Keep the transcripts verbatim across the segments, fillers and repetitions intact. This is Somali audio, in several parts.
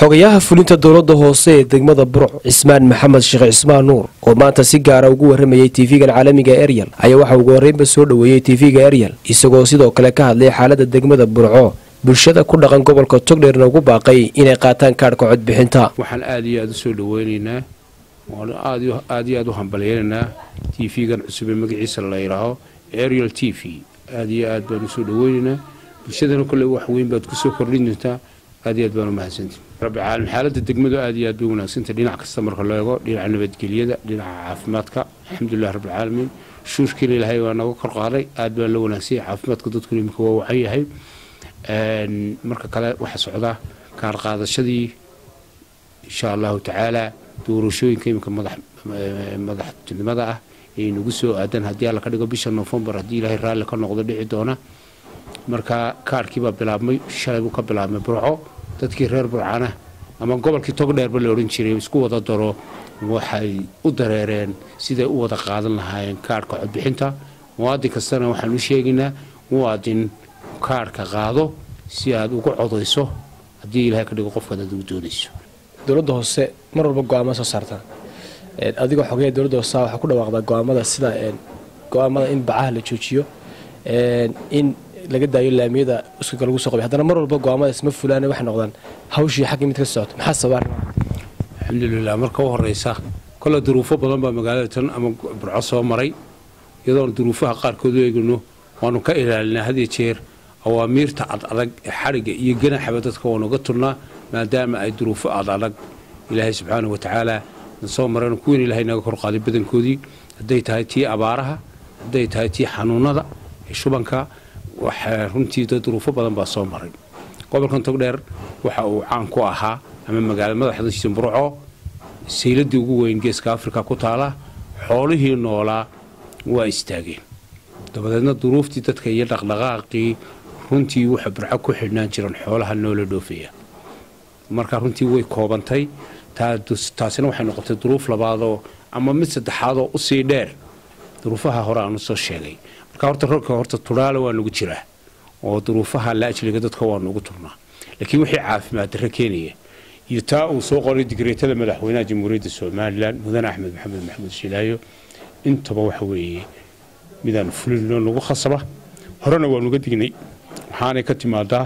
xogayaha fulinta dowladda hoose ee degmada Burco Cismaan Maxamed Sheekh Cismaan Nuur oo maanta si gaar ah ugu waramayay T V-ga caalamiga Ariel ayaa waxa uu horeynba soo dhaweeyay T V-ga Ariel isagoo sidoo kale ka hadlay xaaladda degmada Burco bulshada ku dhaqan gobolka Togdheerna ugu baaqay inay qaataan kaarka cod bixinta. waxaan aad iyo aad u soo dhaweynaynaa oo aad iyo aad iyo aad u hambalyeynaa T V-gan cusub ee magaciisa la yiraahdo Ariel T V aad iyo aad baan u soo dhaweynaynaa bulshadana kale wax weyn baad ku soo kordhin doontaa aad iyo aad baan u mahadsantahay رب العالمين حالة الدقمة هذه يد وناسنت دينا كستمر خلاقو دينا نبت جليدة دينا عافماتك الحمد لله رب العالمين شوش كلي الهاي وانا وكر قاري عاد بان لو ناسي عافماتك ضد كل مكوا وحي هاي مركا كلا وحس عضا كان قاضي شدي إن شاء الله تعالى دورو شوي كيم كمدح مدح المدح نقصو أدن هدي على كده قبيش نوفمبر هدي له الرال كان نقدر نعيدونا مركا كار كيبا بلامي شلبو كبلامي برعو dadkii reer Burcana ama gobolkii Togdheer bal oran jiray isku wada daro waxay u dareereen sida u wada qaadan lahaayeen kaarka cod bixinta muwaadin kastana waxaan u sheegaynaa muwaadin kaarka qaado si aad ugu codayso hadii Ilaahay ka dhigo qofka aad u doonayso dowladda hoose mar walba go'aamo soo saarta ee adiga xogeey dowladda hoose waxa ku dhawaaqda go'aamada sida ee go'aamada in bacaha la joojiyo ee in laga daayo laamiyada isku kala soo qabay hadana mar walba go'aamada isma fulaan wax noqdaan hawshii xaq mid ka socoto maxaa sabar alxamdulillah marka horeysa kala duruufo badan baa magaalada tan ama Burco soo maray iyadoo duruufaha qaar kood eegno waanu ka ilaalinaa hadii jeer awaamiirta ad adag xariga iyo ganaxba dadka waanu ga turnaa maadaama ay duruufo ad adag Ilaahay subhanahu wa ta'ala soo mareen ku in Ilaahay naga kor qaaday badankoodii haday tahay tii abaaraha haday tahay tii xanuunada shubanka waxa runtii duruufo badan baa soo maray gobolkan Togdheer waxa uu caan ku ahaa ama magaalada madaxdiisa Burco sayladii ugu weyn geeska Afrika ku taala xoolihii noolaa waa istaageen dabadeedna duruuftii dadka iyo dhaqdhaqaaqii runtii waxa Burco ku xidhnaan jireen xoolaha nool dhoofaya marka runtii way koobantay taasina waxay noqotay duruuf labaad oo ama mid saddexaad oo u sii dheer duruufaha hore aan soo sheegay marka horta rorka horta turaale waa nagu jira oo duruufaha la ajliga dadka waa nagu turnaa laakiin wixii caafimaad darro keenaya iyo taa uu soo qoray digreetada madaxweynaha jamhuuriyadda Soomaaliland Mudane Axmed Maxamed Maxamed Shilaayo intaba waxa weeye midaan fulino nagu khasaba horena waa nuga dignay waxaanay ka timaadaa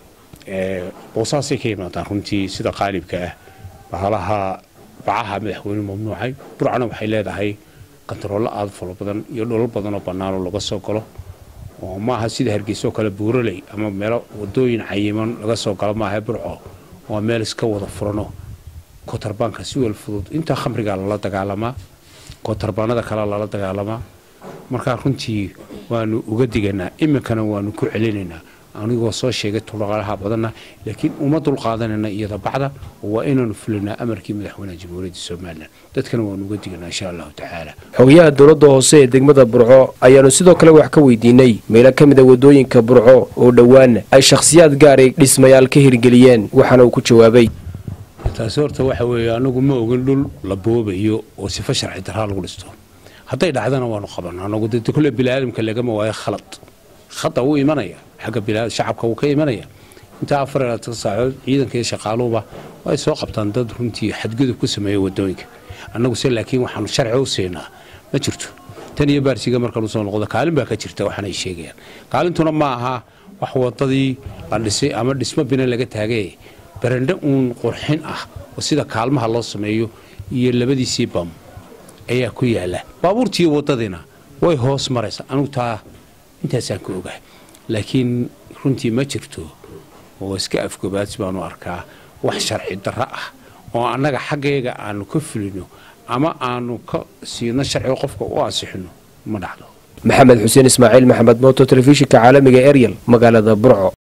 ee boosaasay ka yimaadaan runtii sida qaalibka ah bahalaha bacaha madaxweyne mamnuucay Burcana waxay leedahay kantaroolo aad falo badan iyo dhulal badan oo banaan laga soo galo oo ma aha sida Hargeysa kala buuraley ama meelo wadooyin cayiman laga soo galo ma aha Burco waa meel iska wada furano kotarbaanka si wal fudud inta khamriga la dagaalama kotarbaanada kala la dagaalama marka runtii waanu uga diganaa iminkana waanu ku celinaynaa anigoo soo sheegay tulaqalaha badanna laakiin uma dul qaadanayna iyada bacda waa inaanu fulinaa amarkii madaxweynaha jamhuuriyadda Soomaaliland dadkana waanu uga diganaa insha Allah ta'ala xogayaha dowladda hoose ee degmada Burco ayaanu sidoo kale wax ka weydiinay meelo kamid ah wadooyinka Burco oo dhawaan ay shakhsiyaad gaar ah dhismayaal ka hirgeliyeen waxaana uu ku jawaabay taas horta waxa weeye anagu ma ogin dhul la boobayo oo sifa sharci darro lagu dhisto haday dhacdana waanu qabanaa anagu dadka kale bilaalimka laga ma waayo khalad khata uu imanaya xaga bilaad shacabka uu ka imanaya inta afar saacadood ciidanka shaqaaluba way soo qabtaan dad runtii xadgudub ku sameeyay wadooyinka anagu si laakiin waxaanu sharci u seenaa ma jirto tan iyo baarsiga marka uu soo noqdo kaalin baa ka jirta waxana ay sheegayaan kaalintuna ma aha wax wadadii la dhisay ama dhismo bina laga taagay barandho uun qurxin ah oo sida kaalmaha loo sameeyo iyo labadiisii bam ayaa ku yaala baabuurtii wadadina way hoos maraysaa anigu taa intaasaan ku ogahay laakiin runtii ma jirto oo iska afgobaad baanu arkaa wax sharci darro ah oo annaga xageega aanu ka fulino ama aanu ka siino sharci qofka u ansixino ma dhacdo maxamed xuseen ismaaciil maxamed mooto telefishinka caalamiga Ariel magaalada Burco.